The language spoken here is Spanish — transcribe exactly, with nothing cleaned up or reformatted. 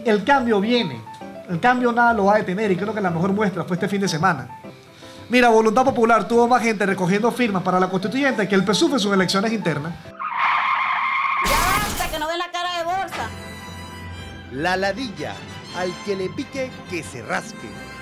el cambio viene. El cambio nada lo va a detener y creo que la mejor muestra fue este fin de semana. Mira, Voluntad Popular tuvo más gente recogiendo firmas para la constituyente que el P S U V en sus elecciones internas. Ya basta, que no den la cara de bolsa. La ladilla, al que le pique, que se rasque.